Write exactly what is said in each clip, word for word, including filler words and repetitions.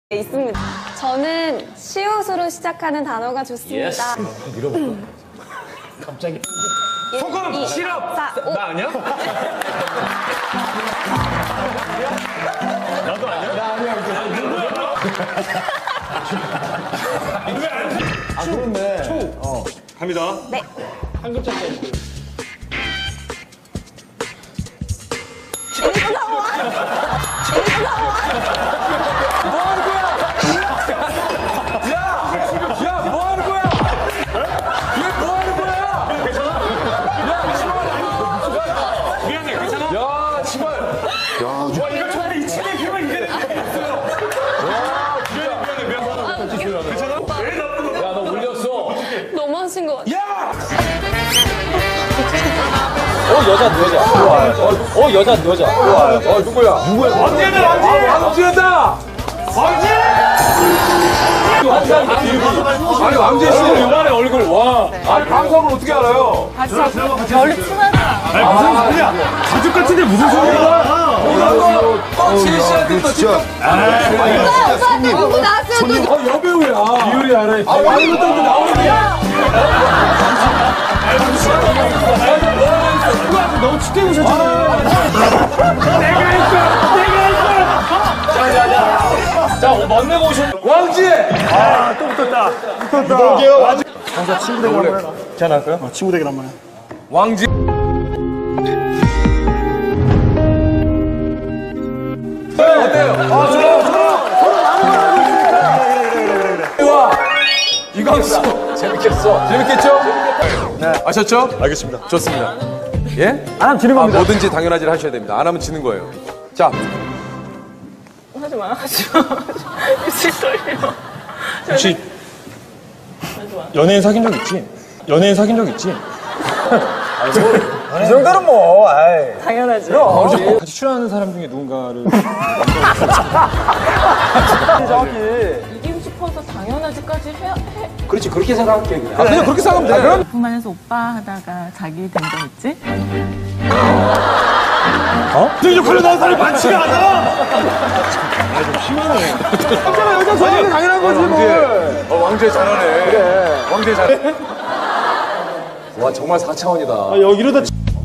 있습니다. 저는 시옷으로 시작하는 단어가 좋습니다. 밀어볼까? 갑자기. 소금! 이, 시럽! 사, 오. 나 아니야? 나도 아니야? 나 아니야. 아, 그렇네. 초. 어. 갑니다. 네. 한 글자짜리. 재밌어 나와! 재밌어 나와! 뭐 하는 거야? 야! 야, 뭐 하는 거야? 얘 뭐 하는 거야? 야, 지발! 미안해, 괜찮아? 야, 지발! 와, 이거 정말 이 친구 힘을 이게 됐어요. 와, 미안해, 미안해, 미안해. 괜찮아? 왜 나쁜 거? 야, 너 울렸어. 너무 하신 것 같아. 야! 어, 여자, 여자. 좋아. 어, 어, 여자, 여자. 좋아. 어, 누구야? 누구야? 왕재다, 왕재! 왕재다! 왕재! 아니, 왕재 씨는 요만해, 얼굴. 와. 아니, 방송을 어떻게 알아요? 원래 친하다. 아니, 무슨 소리야? 가족 같은데 무슨 소리야? 어, 지혜 씨한테 또 직접. 오빠한테 보고 나왔어요. 또. 어, 여배우야. 비율이 알아. 아, 많이 못하는데 나오는데. 너무 춥게 보셨잖아. 내가 했어! 내가 했어! 자, 자, 자. 자, 멋내고 오셨. 왕지! 아, 또 붙었다. 붙었다. 강사 친구 대결 한번 해라. 제가 할까요? 어, 친구 대결 한번 해. 왕지. 어때요? 아, 좋아, 좋아. 좋아. 이거 있어. 재밌겠어. 재밌겠죠? 네. 아셨죠? 알겠습니다. 좋습니다. 예? 안 하면 지는 아, 겁니다. 뭐든지 당연하지 하셔야 됩니다. 안 하면 지는 거예요. 자, 하지 마, 하지 마. 미칠 소리요. 혹시 연예인 사귄 적 있지? 연예인 사귄 적 있지? 이 정도는 뭐, 아이. 당연하지. 같이 출연하는 사람 중에 누군가를 정확히. 이기고 싶어서 당연하지까지 해야 해. 그렇지. 그렇게 생각할게. 그냥. 아, 그냥 그렇게 생각하면 돼. 그럼 부만에서 오빠 하다가 자기 된 적 있지? 그 역할로 나온 사람이 많지가 않아! 남자가 여자 좋아하는 게 당연한 거지, 뭘. 어, 왕재 잘하네. 그래. 왕재 잘해. 와, 정말 사 차원이다. 아, 여기로다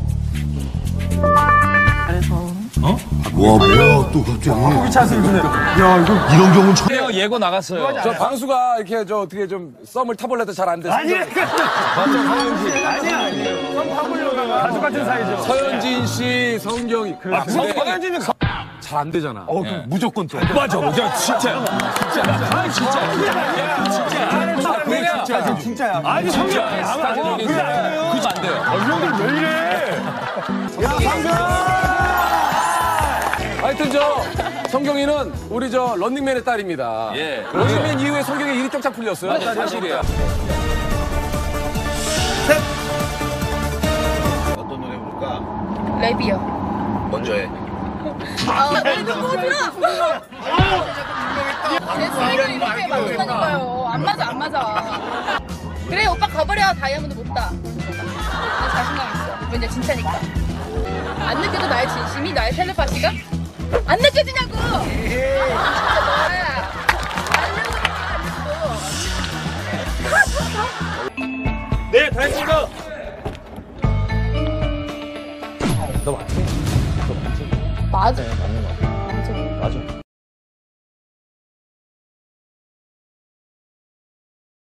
그래서 와 뭐야 또 갑자기 이런 경우는 처음 예고 나갔어요. 저 방수가 이렇게 저 어떻게 좀 썸을 타볼래도 잘 안 돼서. 아니야! 아니야, 아니에요. 썸 타보려다가 가족 같은 사이죠. 서현진 씨, 성경이. 아, 근데 서현진은 잘 안 되잖아. 어, 그럼 무조건 또. 맞아, 맞아, 진짜야. 아, 진짜. 아, 그래, 진짜. 진짜야. 아니, 성경, 스타일 아마, 얘기 그래 안 해요. 그거 안 돼요. 어, 형들 왜 이래? 하여튼 저 성경이는 우리 저 런닝맨의 딸입니다. 예. 런닝맨 이후에 성경이 일이 쫙쫙 풀렸어요. 맞아, 사실이에요. 어떤 노래 부를까? 랩이요. 먼저 해. 아, 랩 좀 하지마! 제 스타일은 이렇게 맞춘다니까요. 안 맞아, 안 맞아. 그래, 오빠 가버려. 다이아몬드 못 따. 나 자신감 있어. 왠지 진짜니까. 안 느껴져, 나의 진심이? 나의 텔레파시가? 안 느껴지냐고! 아, 진짜 너야.